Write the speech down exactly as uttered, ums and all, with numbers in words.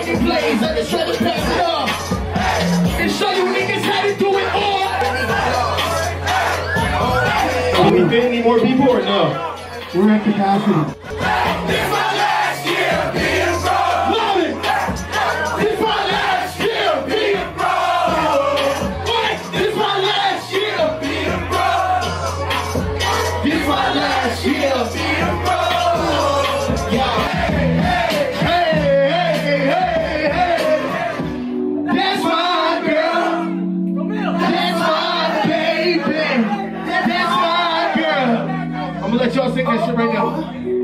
fucking plays. I just try to pass it off and show you niggas how to do it all. Do we fit any more people or no? We're at capacity. This my last year being broke. Love it. This my last year being broke. What? This my last year being broke. This my last year being broke. Yeah. Hey, hey, hey, hey, hey. That's my girl. That's my baby. That's my girl. I'm gonna let y'all sing that shit right now.